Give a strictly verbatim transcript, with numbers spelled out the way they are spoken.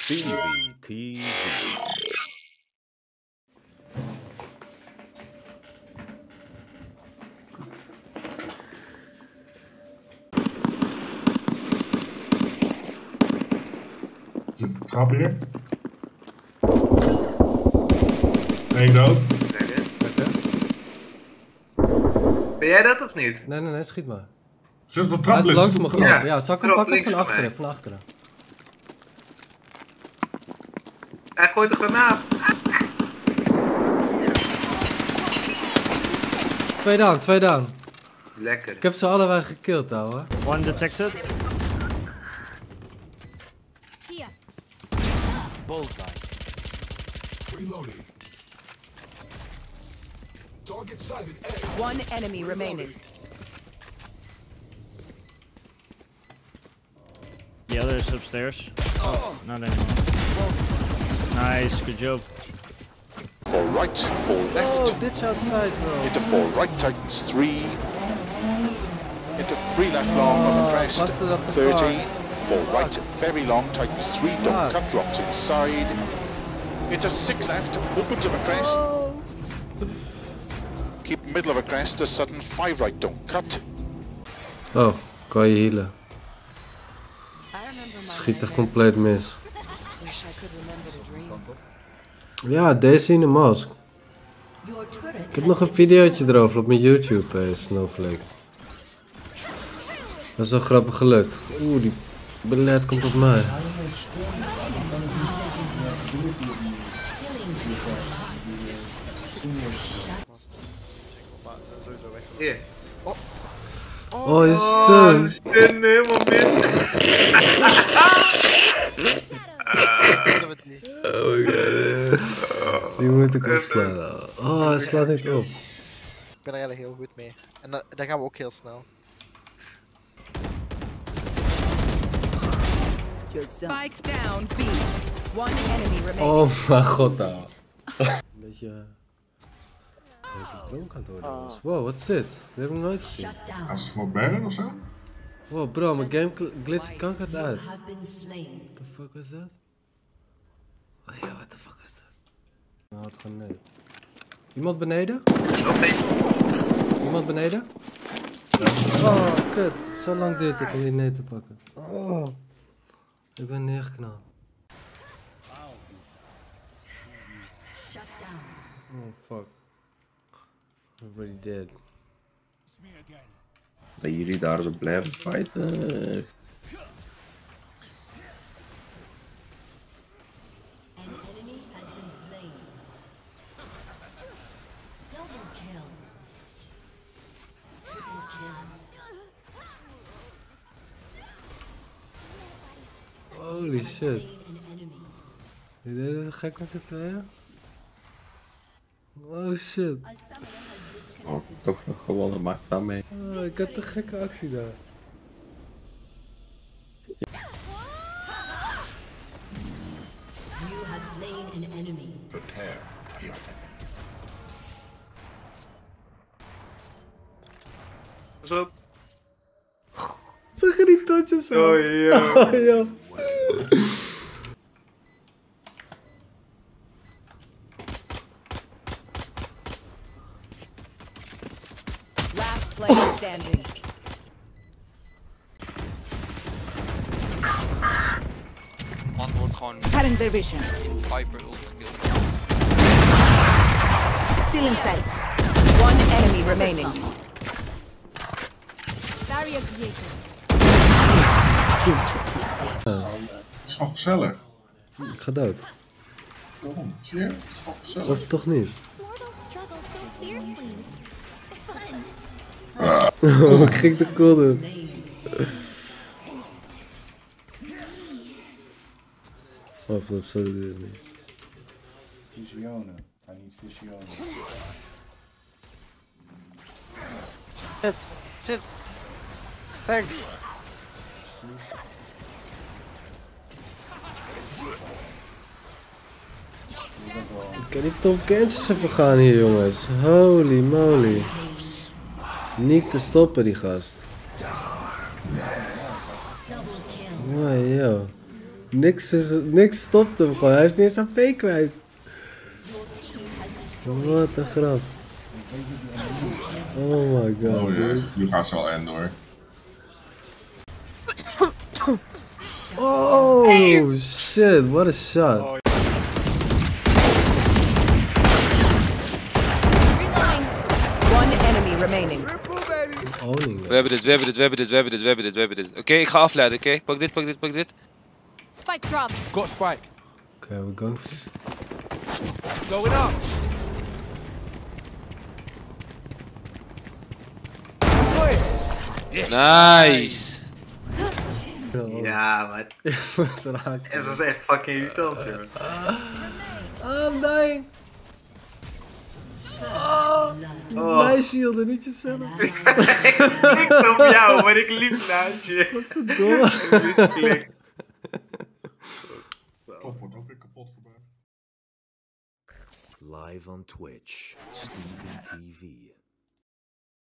Steveeytv. Zit een trap hier? Nee, dood. Ben jij dat of niet? Nee, nee, nee, schiet maar. Zit op de Hij trap. is langs me gegaan. Ja, Ja, zal ik hem erop, pakken links van van achteren, mij. van achteren. Hij gooit een granaat. Twee down, twee down. Lekker. Ik heb ze allebei gekillt, ouwe. One detected. Here. Bullseye. Reloading. Target sighted A. One enemy remaining. The other is upstairs. Oh, not anymore. Nice, good job. For right, for left, Oh, ditch outside, bro. into four right tightens three, into three left long of a crest, busted up the thirty, car. four right, very long tightens three, don't Fuck. cut, drops inside, into six left, opens of a crest, keep middle of a crest, a sudden five right, don't cut, Oh, kan je healen. Schiet echt compleet mis. Ja, deze in de mask. Ik heb nog een videootje erover op mijn YouTube, eh, Snowflake. Dat is wel grappig gelukt. Oeh, die belet komt op mij. Hier. Oh, je Oh, stun. stun helemaal mis. Oh my god. Die moet ik opslaan. Oh, hij slaat niet op. Ik ben er eigenlijk heel goed mee. En da daar gaan we ook heel snel. Spike down B. One enemy remaining. Oh mijn god, nou. Een beetje... Een beetje dronken aan het worden, jongens. Wow, wat is dit? Dat heb ik nog nooit gezien. Als ze voor bergen of zo? Wow, bro, mijn game glitcht kankert uit. What the fuck was dat? Oh ja, what the fuck is dat? Nou, het gaat nee. Iemand beneden? Nog één. Iemand beneden? Oh, kut. Zo lang duurt het om die nee te pakken. Oh. Ik ben neergeknald. Oh, fuck. Everybody dead. Dat jullie daar zo blijven fighten. Holy shit. Je deed het gek met z'n tweeën? Oh shit. Oh, toch nog gewonnen, maakt dat mee. Oh, ik had een gekke actie daar. You have slain an enemy. Prepare for your fate. Pas op. Zag je die touches zo? Oh ja. Oh ja. Last player standing. Man wordt gewoon Cutting their vision. Viper ultrakills. Still in sight. One enemy remaining. Barrier created. Het is gewoon gezellig. Ik ga dood. Waarom? Zie je? Het is gewoon gezellig. Of toch niet? Mortals struggle so fiercely. Fun. Oh, ik ging de cool doen. Of dat zo doe je niet. Visionen, maar niet visionen. Shit, shit. Thanks. Ik kan die Tom Kentjes even gaan hier, jongens. Holy moly. Niet te stoppen, die gast. Wow, yo. Niks, is, niks stopt hem gewoon. Hij is niet eens aan P kwijt. Wat een grap. Oh my god. Oh ja, dude. nu gaat ze al end hoor. Oh shit, what a shot. Oh, One enemy remaining. Owning We hebben dit, we hebben dit, we hebben dit, we hebben dit, we hebben dit, we hebben dit. Oké, ik ga afleiden, oké? Pak dit, pak dit, pak dit. Spike drop. Got spike. Okay, we're going. Going up. Nice. ja, maar het is echt fucking irritant, joh. I'm dying. Oh, Oh. mij shielden, niet jezelf. Ik klikte op jou, maar ik liep naast je. Wat verdomme. Misklik. Top wordt ook weer kapot gemaakt. Live on Twitch, Steveeytv.